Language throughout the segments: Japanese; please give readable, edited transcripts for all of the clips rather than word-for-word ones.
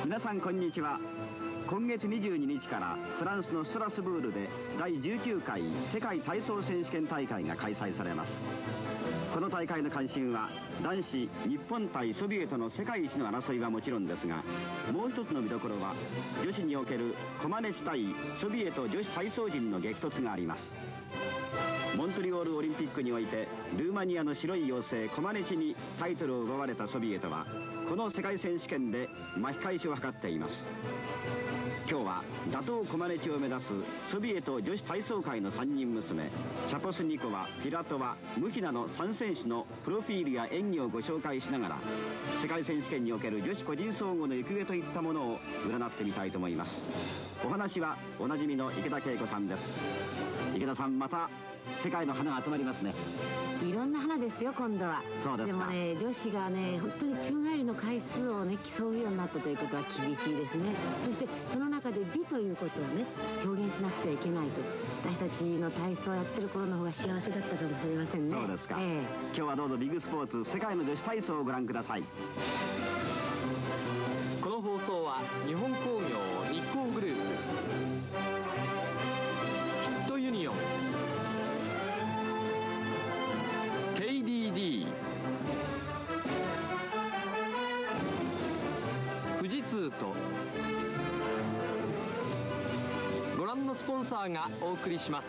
皆さんこんにちは。今月22日からフランスのストラスブールで第19回世界体操選手権大会が開催されます。この大会の関心は男子日本対ソビエトの世界一の争いはもちろんですが、もう一つの見どころは女子におけるコマネチ対ソビエト女子体操陣の激突があります。モントリオールオリンピックにおいてルーマニアの白い妖精コマネチにタイトルを奪われたソビエトはこの世界選手権で巻き返しを図っています。今日は打倒コマネチを目指すソビエト女子体操界の3人娘シャポスニコワ、フィラトワ、ムヒナの3選手のプロフィールや演技をご紹介しながら世界選手権における女子個人総合の行方といったものを占ってみたいと思います。お話はおなじみの池田恵子さんです。池田さん、また世界の花が集まりますね。 いろんな花ですよ、今度は。 そうですか。 でもね、女子がね、本当に宙返りの回数をね、競うようになったということは厳しいですね。そしてその中で美ということをね、表現しなくてはいけないと。私たちの体操をやってる頃の方が幸せだったかもしれませんね。 そうですか。今日はどうぞビッグスポーツ世界の女子体操をご覧ください。 この放送は日本工業日光グループ、ヒットユニオン、KDD、富士通とご覧のスポンサーがお送りします。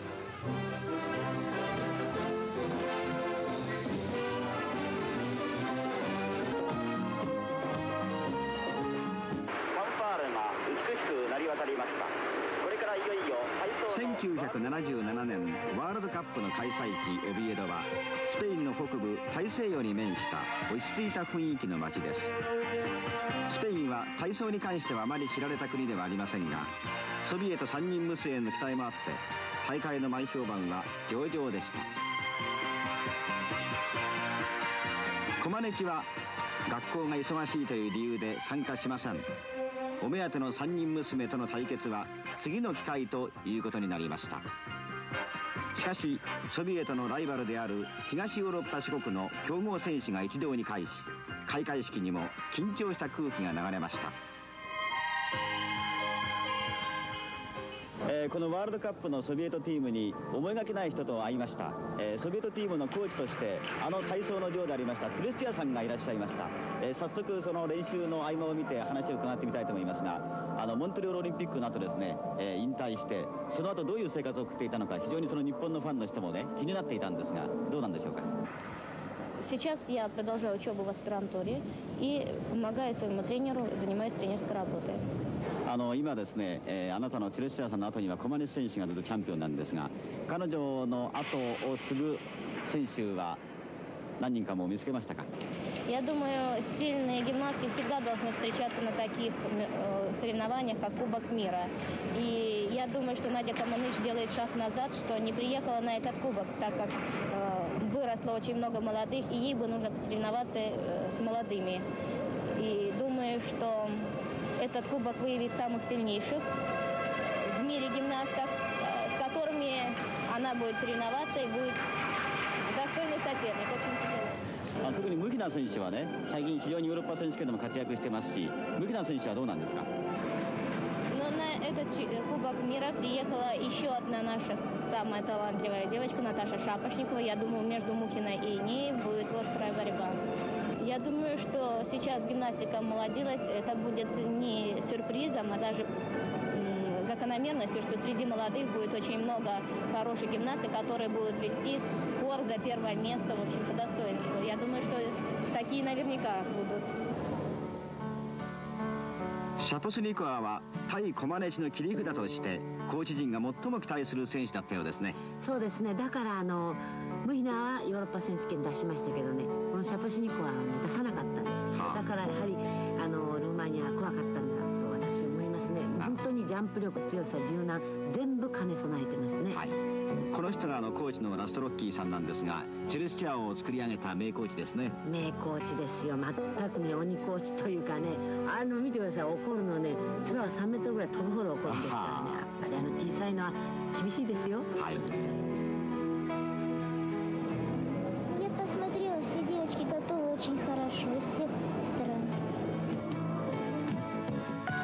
1977年ワールドカップの開催地オビエドはスペインの北部大西洋に面した落ち着いた雰囲気の街です。スペインは体操に関してはあまり知られた国ではありませんが、ソビエト3人娘への期待もあって大会の前評判は上々でした。コマネチは学校が忙しいという理由で参加しません。お目当ての3人娘との対決は次の機会ということになりました。しかしソビエトのライバルである東ヨーロッパ諸国の強豪選手が一堂に会し、開会式にも緊張した空気が流れました。このワールドカップのソビエトチームに思いがけない人と会いました。ソビエトチームのコーチとして体操の女王でありましたトゥレスチアさんがいらっしゃいました。早速その練習の合間を見て話を伺ってみたいと思いますが、モントリオールオリンピックの後ですね、引退してその後どういう生活を送っていたのか、非常にその日本のファンの人もね気になっていたんですが、どうなんでしょうか。 Сейчас я продолжаю учебу в аспирантуре и помогаю своему тренеру, занимаюсь тренерской работой. 今ですね、あなたのトゥレスチアさんの後にはコマネチ選手がずっとチャンピオンなんですが、彼女の後を継ぐ選手は何人かも見つけましたか。 Я думаю, сильные гимнастки всегда должны встречаться на таких соревнованиях, как Кубок мира. И я думаю, что Надя Команыч делает шаг назад, что не приехала на этот кубок, так как выросло очень много молодых, и ей бы нужно посоревноваться с молодыми. И думаю, что этот кубок выявит самых сильнейших в мире гимнасток, с которыми она будет соревноваться и будет достойный соперник. Очень тяжело. 特にムヒナ選手はね、最近非常にヨーロッパ選手権でも活躍してますし、ムヒナ選手はどうなんですか。 Но на этот Кубок мира приехала еще одна наша самая талантливая девочка Наташа Шапошникова. Я думаю, между Мухиной и ней будет острая борьба. Я думаю, что сейчас гимнастика омолодилась. Это будет не сюрпризом, а даже закономерностью, что среди молодых будет очень много хороших гимнасток, которые будут вести спор за первое место, в общем, по достоинству. Я думаю, что такие наверняка будут. シャポスニコワは対コマネチの切り札としてコーチ陣が最も期待する選手だったようですね。 そうですね。だからムヒナはヨーロッパ選手権出しましたけどね、このシャポスニコワは、出さなかったんです。だからやはりルーマニアは怖かったんだと私は思いますね。本当にジャンプ力、強さ、柔軟全部兼ね備えてますね。 この人がコーチのラストロッキーさんなんですが、チェルスチアを作り上げた名コーチですね。名コーチですよ。全くね、鬼コーチというかね、見てください、怒るのね、空は3メートルぐらい飛ぶほど怒るんですからね。やっぱり小さいのは厳しいですよ。はい。 Я посмотрела, все девочки готовы очень хорошо из всех стран.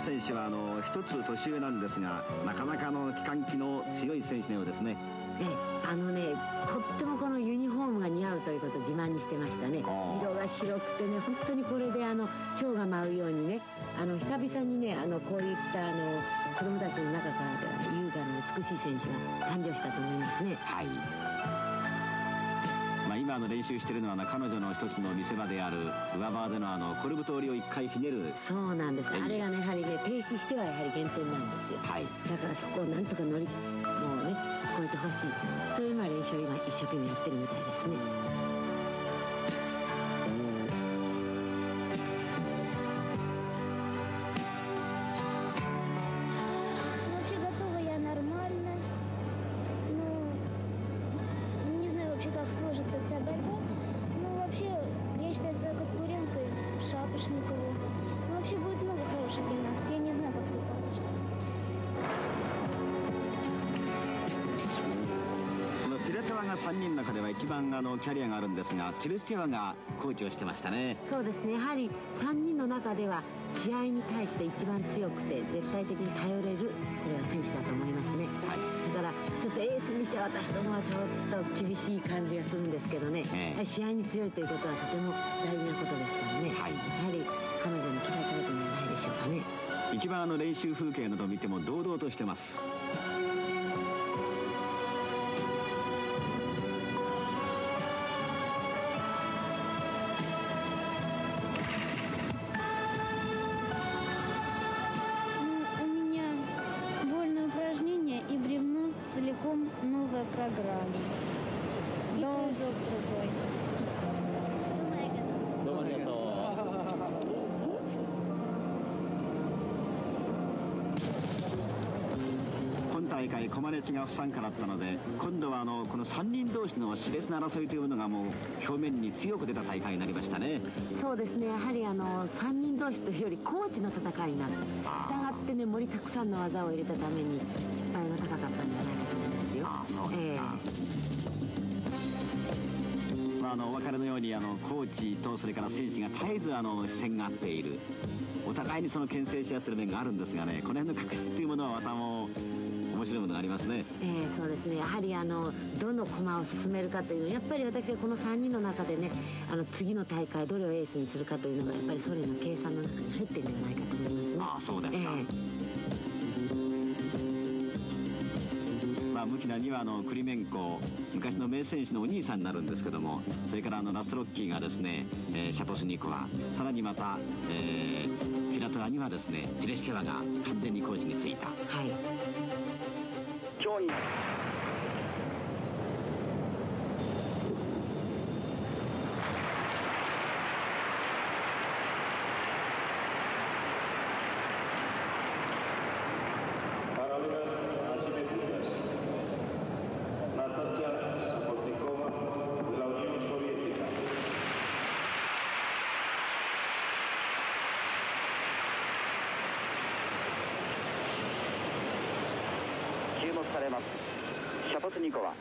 選手は一つ年上なんですが、なかなか機関機の強い選手のようですね。 とってもこのユニフォームが似合うということを自慢にしてましたね。色が白くてね、本当にこれで蝶が舞うようにね、久々にねこういった子供たちの中からでは優雅な美しい選手が誕生したと思いますね。 はい。今練習しているのは彼女の一つの見せ場である上バーでのコルブ通りを一回ひねる。 そうなんです。あれがねやはりね停止してはやはり減点なんですよ。はい。だからそこをなんとかもうね超えてほしい。そういう練習を今一生懸命やってるみたいですね。 3人の中では一番キャリアがあるんですが、チルスチェワがコーチをしてましたね。 そうですね。やはり3人の中では試合に対して一番強くて絶対的に頼れる、これは選手だと思いますね。はい、だからちょっとエースにして私どもはちょっと厳しい感じがするんですけどね、試合に強いということはとても大事なことですからね。はい、やはり彼女に期待されてるんじゃないでしょうかね。 一番練習風景などを見ても堂々としてます。今大会コマネチが不参加だったので、今度はこの3人同士の熾烈な争いというのがもう表面に強く出た大会になりましたね。 そうですね。やはり3人同士というよりコーチの戦いになった。したがってね、盛りたくさんの技を入れたために失敗が高かったんじゃないかと思いますよ。 そうですか。お別れのようにコーチとそれから選手が絶えず視線が合っている、お互いに牽制し合ってる面があるんですがね、この辺の確執というものはまたもう面白いものがありますね。 そうですね。やはりどの駒を進めるかというのはやっぱり私はこの3人の中でね、次の大会どれをエースにするかというのがやっぱりソ連の計算の中に入ってるんじゃないかと思いますね。 そうですか。ムキナにはクリメンコ、昔の名選手のお兄さんになるんですけども、それからラストロッキーがですね、シャポスニコワ、さらにまた、フィラトラにはですねジレシチェワが完全にコーチについた。はい。競技されます。シャポスニコワ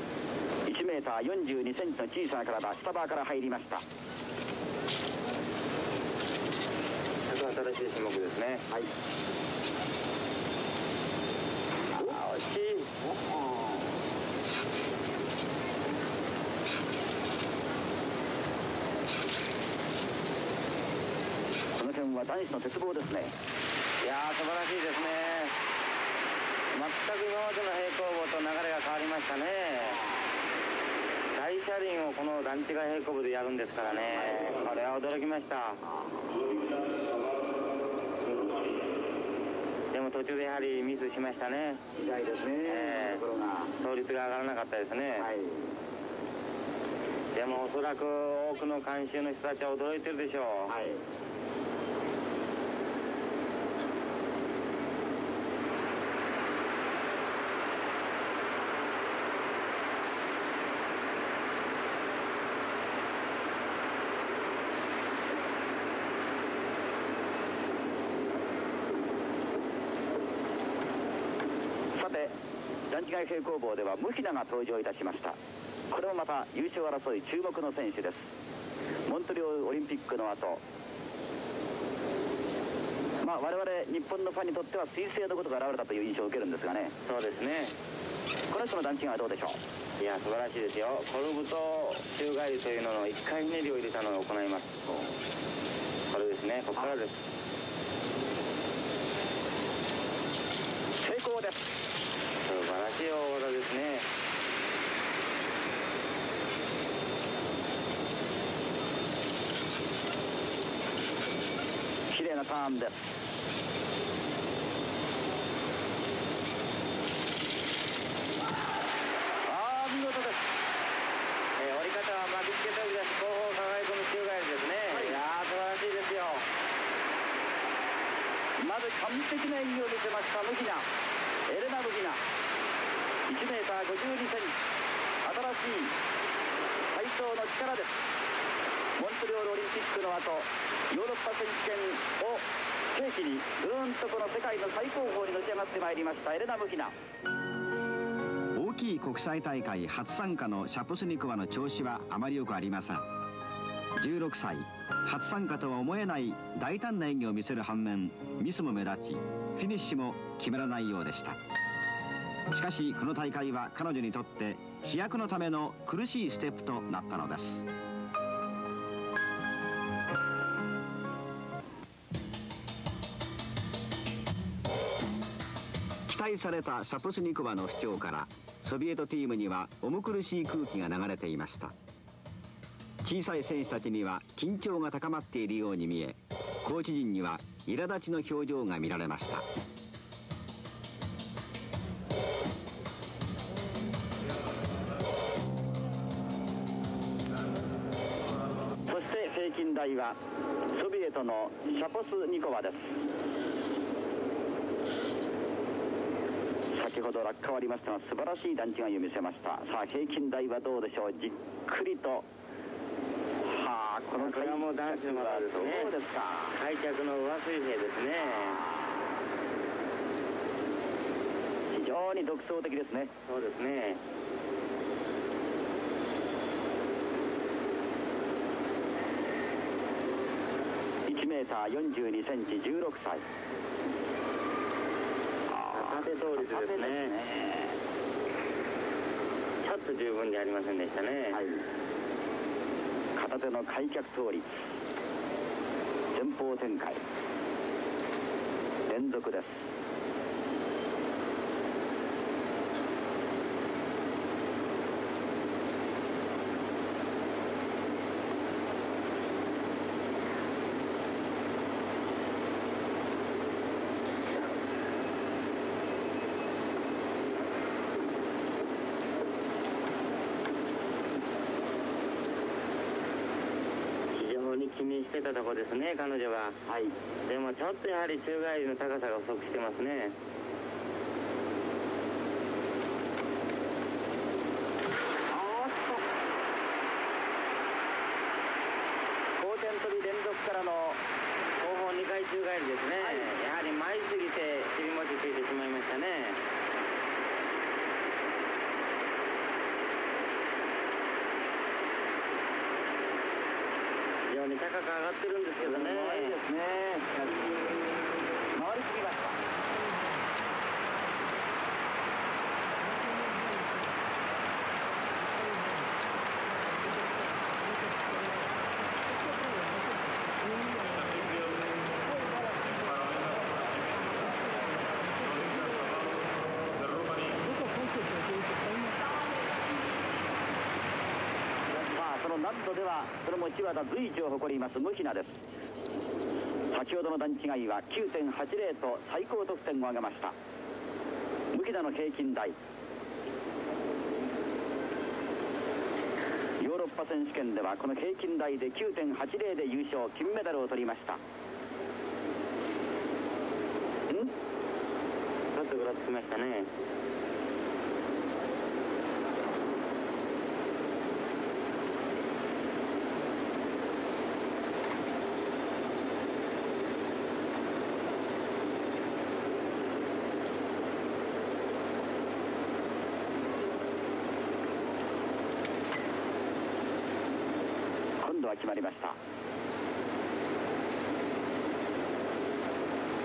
1m42cm の小さな体、下バーから入りました。新しい種目ですね。はい。惜しい。この辺は男子の鉄棒ですね。いやー、素晴らしいですね。全く今までの平行棒と流れが変わりましたね。大車輪をこの段違い平行棒でやるんですからね、これは驚きました。でも途中でやはりミスしましたね。みたいですね。倒立が上がらなかったですね。はい、でもおそらく多くの観衆の人たちは驚いてるでしょう。はい。段違い平行棒ではムヒナが登場いたしました。これもまた優勝争い注目の選手です。モントリオールオリンピックの後まあ我々日本のファンにとっては彗星のことが現れたという印象を受けるんですがね。 そうですね。 この人の段違いはどうでしょう。 いや、素晴らしいですよ。コルブと宙返りというのの1回ひねりを入れたのを行います。これですね、ここからです。 成功です。 素晴らしい大技ですね。 綺麗なターンです。見事です。 折り方は巻きつけたりです。後方かがり込み宙返りですね。いやー、素晴らしいですよ。 まず完璧な演技を見せましたムヒナ、エレナ・ムヒナ。1メーター52センチ、新しい体操の力です。モントリオールオリンピックの後、ヨーロッパ選手権を契機にぐーんとこの世界の最高峰にのし上がってまいりましたエレナ・ムヒナ。大きい国際大会初参加のシャポスニコワの調子はあまり良くありません。16歳初参加とは思えない大胆な演技を見せる反面、ミスも目立ちフィニッシュも決まらないようでした。しかしこの大会は彼女にとって飛躍のための苦しいステップとなったのです。期待されたシャポスニコワの不調からソビエトチームには重苦しい空気が流れていました。小さい選手たちには緊張が高まっているように見え、コーチ陣には苛立ちの表情が見られました。そして平均台はソビエトのシャポスニコワです。先ほど落下はありましたが素晴らしい段違いを見せました。さあ平均台はどうでしょう。じっくりと、はあ、このこれはもう男子の技ですね。 そうですか。 開脚の上水平ですね。 非常に独創的ですね。 そうですね。 1メーター42センチ、16歳。 縦倒立ですね。ちょっと十分でありませんでしたね。 はい、片手の開脚倒立、前方展開、連続です。 気にしてたとこですね、彼女は。はい。でもちょっとやはり宙返りの高さが不足してますね。 後転跳び連続からの後方2回宙返りですね。はい、やはり前すぎて尻餅ついてしまいましたね。非常に高く上がってるんですけどね。 いいですね。回りすぎました。その難度ではそれも内技随一を誇りますムヒナです。先ほどの段違いは 9.80 と最高得点を挙げました。ムヒナの平均台、ヨーロッパ選手権ではこの平均台で 9.80 で優勝、金メダルを取りました。 ちょっとぐらつきましたね。 決まりました。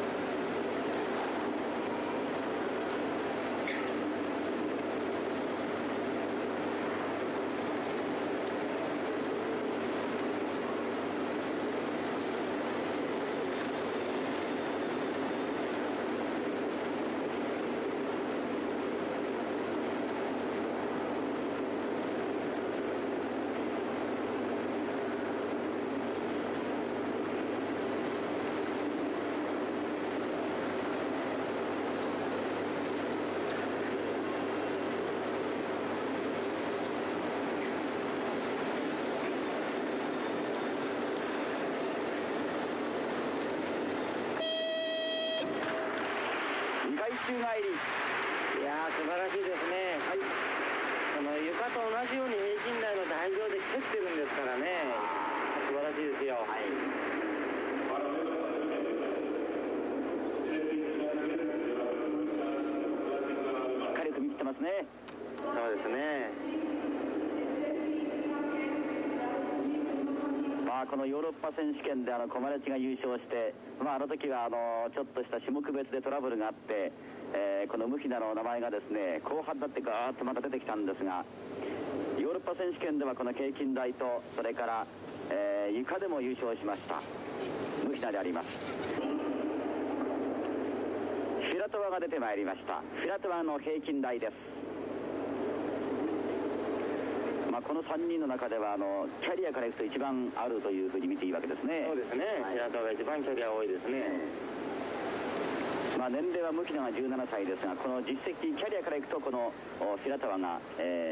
宙返り。いやー、素晴らしいですね。はい。この床と同じように平均台の台上で蹴ってるんですからね。素晴らしいですよ。はい。しっかり踏み切ってますね。そうですね。このヨーロッパ選手権でコマネチが優勝して、あの時はちょっとした種目別でトラブルがあって、このムヒナの名前がですね後半になってガーッとまた出てきたんですが、ヨーロッパ選手権ではこの平均台とそれから、床でも優勝しましたムヒナであります。フィラトワが出てまいりました。フィラトワの平均台です。この3人の中ではキャリアからいくと一番あるというふうに見ていいわけですね。そうですね。フィラトワが一番キャリア多いですね。年齢はムヒナが17歳ですが、この実績キャリアからいくとこのフィラトワが、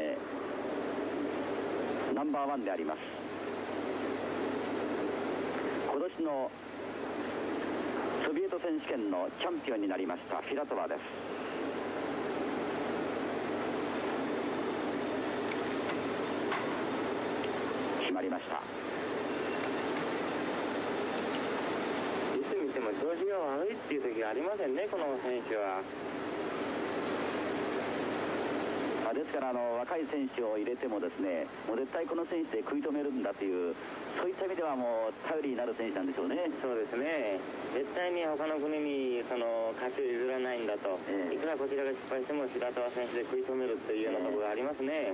ナンバーワンであります。今年のソビエト選手権のチャンピオンになりましたフィラトワです。決まりました。いつ見ても調子が悪いっていう時がありませんね、この選手は。ですから若い選手を入れてもですね、もう絶対この選手で食い止めるんだという、そういった意味ではもう頼りになる選手なんでしょうね。そうですね。絶対に他の国に勝ちを譲らないんだと、いくらこちらが失敗しても白川選手で食い止めるというようなところがありますね。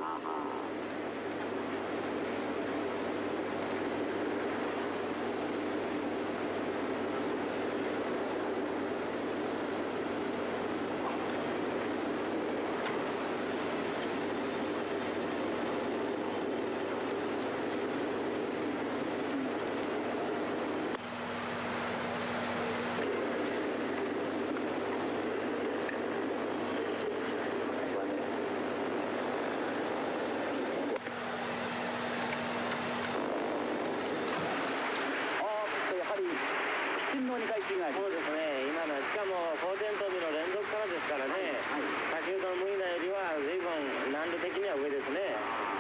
そうですね。今のしかも後転跳びの連続からですからね、先ほどのムヒナよりは随分難度的には上ですね。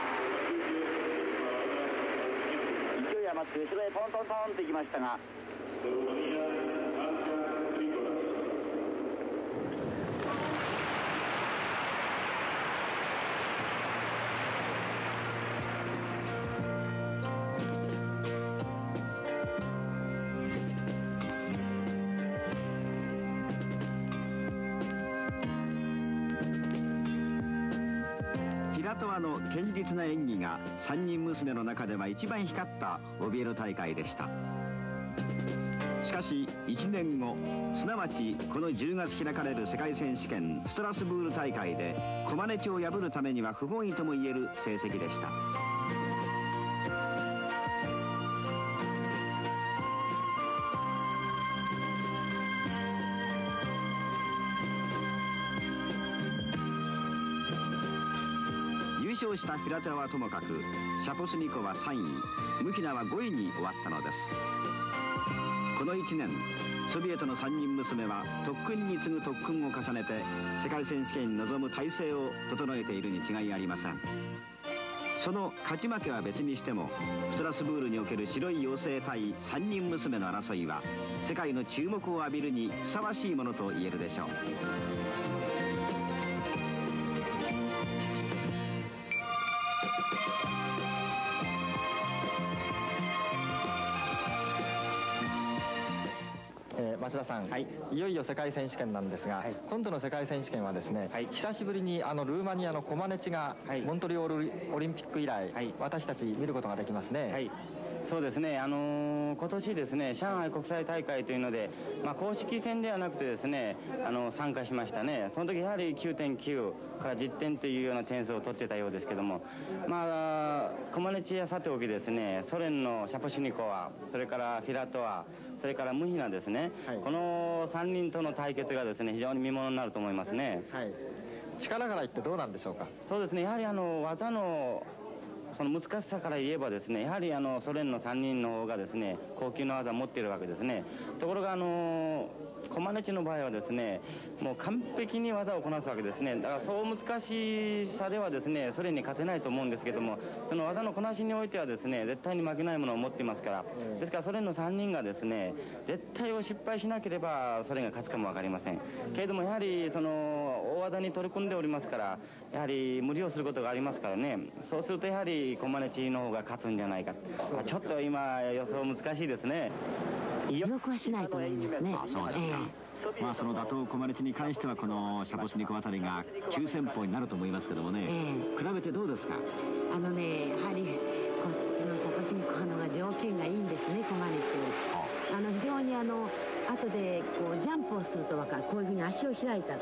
勢い余って後ろへトントントンっていきましたが、 フィラトワの堅実な演技が3人娘の中では一番光ったオビエロ大会でした。しかし1年後、すなわちこの10月開かれる世界選手権ストラスブール大会でコマネチを破るためには不本意ともいえる成績でした。優勝したフィラトワはともかく、シャポスニコは3位、ムヒナは5位に終わったのです。この1年、ソビエトの3人娘は特訓に次ぐ特訓を重ねて世界選手権に臨む体制を整えているに違いありません。その勝ち負けは別にしても、ストラスブールにおける白い妖精対3人娘の争いは世界の注目を浴びるにふさわしいものと言えるでしょう。 増田さん、いよいよ世界選手権なんですが、今度の世界選手権はですね、久しぶりにルーマニアのコマネチが、モントリオールオリンピック以来、私たち見ることができますね。 そうですね、今年ですね、上海国際大会というので、公式戦ではなくてですね、参加しましたね。その時やはり 9.9 から10点というような点数を取ってたようですけども、コマネチやさておきですね、ソ連のシャポシニコワ、それからフィラトワ、それからムヒナですね、この3人との対決がですね、非常に見ものになると思いますね。 力から言ってどうなんでしょうか。 そうですね、やはり技のその難しさから言えばですね、やはりソ連の3人の方がですね、高級な技を持っているわけですね。ところがコマネチの場合はですね、もう完璧に技をこなすわけですね。だからそう難しさではですね、ソ連に勝てないと思うんですけども、その技のこなしにおいてはですね、絶対に負けないものを持っていますから、ですからソ連の3人がですね、絶対を失敗しなければソ連が勝つかも分かりませんけれども、やはりその大技に取り組んでおりますから、やはり無理をすることがありますからね、そうするとやはりコマネチの方が勝つんじゃないか。ちょっと今予想難しいですね。 持続はしないと思いますね。 そうですか。まあその打倒コマネチに関してはこのシャポシニコあたりが急先鋒になると思いますけどもね、比べてどうですか？ やはりこっちのシャポシニコの方が条件がいいんですね、コマネチは。非常に後でこうジャンプをすると分かる、こういうふうに足を開いたこと、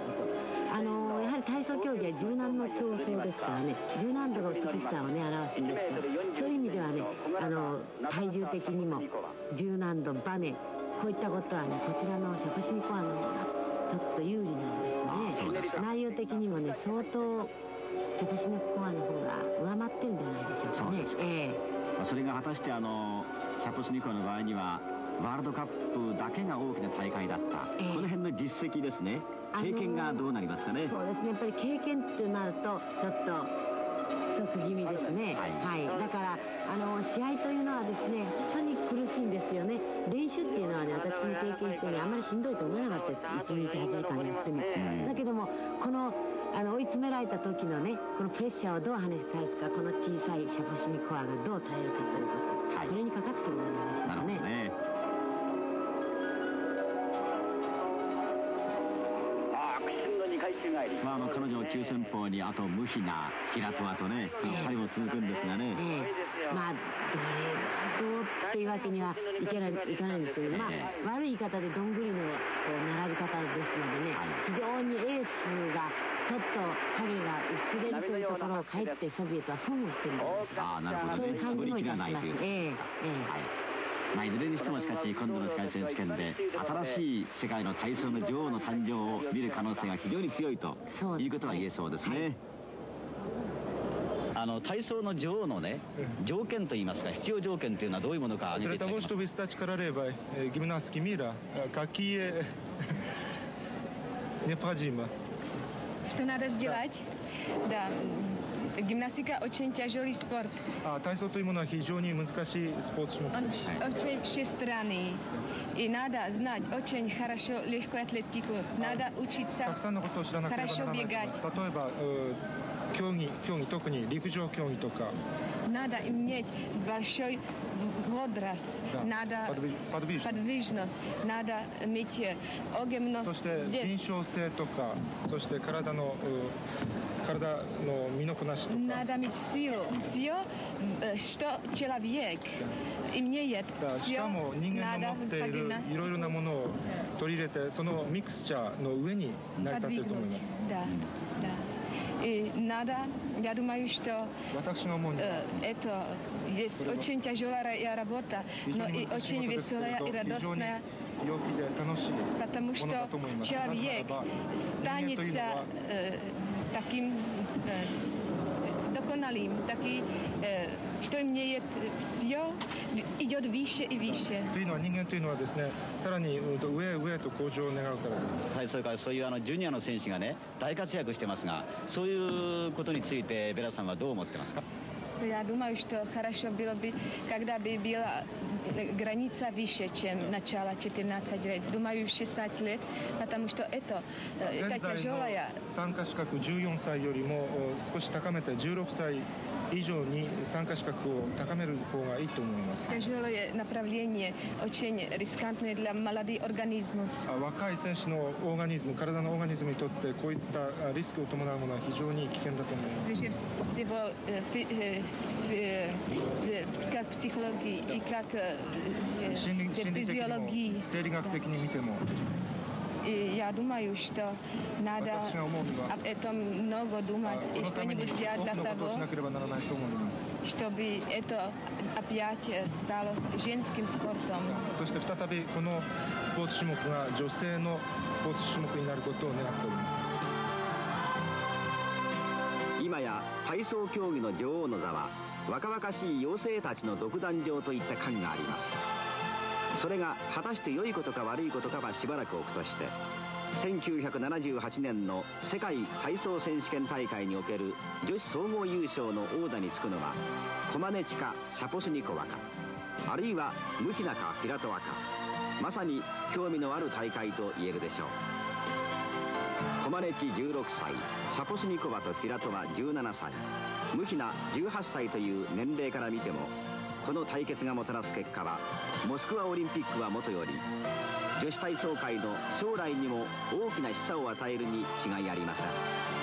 やはり体操競技は柔軟の競争ですからね、柔軟度が美しさをね表すんですから、そういう意味ではね体重的にも柔軟度、バネ、こういったことはねこちらのシャポシニコワの方がちょっと有利なんですね。内容的にもね相当シャポシニコワの方が上回ってるんじゃないでしょうかね。 それが果たしてシャポシニコワの場合にはワールドカップだけが大きな大会だった、この辺の実績ですね、経験がどうなりますかね。 そうですね、やっぱり経験ってなるとちょっと不足気味ですね。だから試合というのはですね本当に苦しいんですよね。練習っていうのはね私も経験してねあんまりしんどいと思えなかったです。1日8時間やっても、だけどもこの追い詰められた時のねこのプレッシャーをどう跳ね返すか、この小さいシャポシニコワがどう耐えるかということ、これにかかってるんじゃないでしょうかね。 彼女急先鋒にあとムヒナ、平トワとね、2人も続くんですがね、 どれがどうっていうわけにはいかないんですけど、悪い言い方でどんぐりのこう並び方ですのでね、非常にエースがちょっと影が薄れるというところをかえってソビエトは損をしてるんじゃないか、そういう感じもいたしますね。 いずれにしてもしかし今度の世界選手権で新しい世界の体操の女王の誕生を見る可能性が非常に強いということは言えそうですね。体操の女王のね条件といいますか必要条件というのはどういうものか挙げていただけますか。 Gimnastski mira, какие необходимо? Что надо сделать? Да. Гимнастика очень тяжелый спорт. 体操というものは非常に難しいスポーツ種目です。 Очень всесторонний. И надо знать очень хорошо легкую атлетику. Надо учиться хорошо бегать. 例えば競技特に陸上競技とか。 Надо иметь большой возраст. Надо подвижность. Надо иметь огненность. そして敏捷性とか、そして体の身のこなしとか。 Надо иметь силу. Все, что человек имеет. しかも人間の持っているいろいろなものを取り入れて、そのミクスチャーの上に成り立っていると思います。 И надо, я думаю, что это есть очень тяжелая работа, но и очень веселая и радостная, потому что человек станется таким досконалым, таким, что имеет все, идет выше и выше. というのは人間というのはですね、さらに上へ上へと向上を願うからです。 はい、それからそういうジュニアの選手がね大活躍してますが、そういうことについてベラさんはどう思ってますか。 Я думаю, что хорошо было бы, когда бы была граница выше, чем начало 14 лет. Думаю, 16 лет, потому что это тяжелая. 参加資格14歳よりも少し高めて16歳以上に参加資格を高める方がいいと思います。 Тяжелое направление, очень рискантное для молодых организмов. 若い選手のオーガニズム、体のオーガニズムにとってこういったリスクを伴うものは非常に危険だと思います。 Как психологии и как физиологии. 生理学的に見ても。 И я думаю, что надо об этом много думать и что-нибудь сделать для того, чтобы это опять стало женским спортом. そして再びこのスポーツ種目が女性のスポーツ種目になることを願っております。 今や体操競技の女王の座は若々しい妖精たちの独壇場といった感があります。それが果たして良いことか悪いことかはしばらく置くとして、1978年の世界体操選手権大会における女子総合優勝の王座につくのはコマネチかシャポスニコワか、あるいはムヒナかフィラトワか、まさに興味のある大会と言えるでしょう。コマネチ16歳、シャポスニコワとフィラトワ17歳、ムヒナ18歳という年齢から見ても、この対決がもたらす結果はモスクワオリンピックはもとより女子体操界の将来にも大きな示唆を与えるに違いありません。